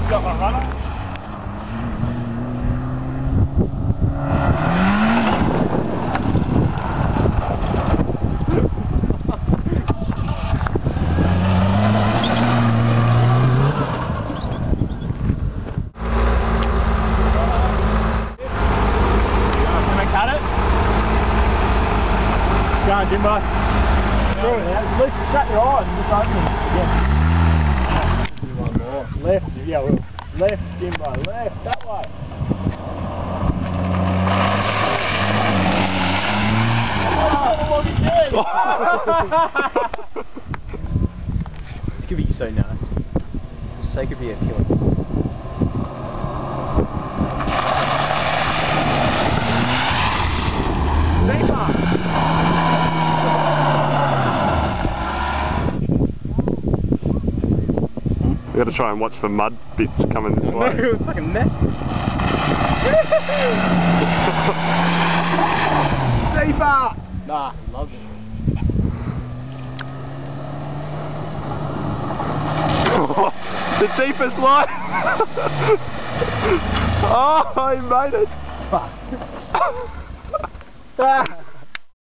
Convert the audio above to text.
got my runner. Go on, Jimbo. Sure, at least shut your eyes and just open them again. Do one more. Left, yeah, well, left, Jimbo, left, that way. Oh, what you doing? This could be so nasty. For the sake of you, kill it. We got to try and watch for mud bits coming this way. It was fucking nasty. Deeper! Nah, loves it. The deepest line! Oh, he made it! Fuck.